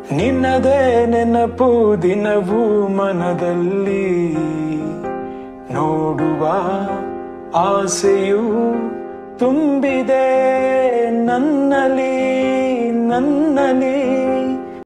ನಿನ್ನದೇ ನೆನಪು ದಿನವೂ ಮನದಲ್ಲಿ ನೋಡುವ ಆಸೆಯು ತುಂಬಿದೆ ನನ್ನಲ್ಲಿ